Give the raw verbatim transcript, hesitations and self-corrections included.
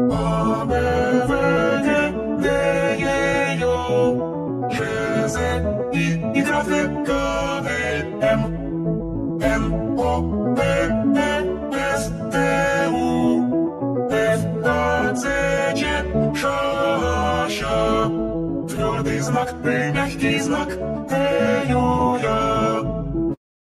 A, B, W, G, D, E, J, K, Z, I, Y, K, L, M, N, O, P, Q, S, T, U, F, A, C, J, Ш, Ш. Твердый знак, П, мягкий знак, Т, Ю, Я.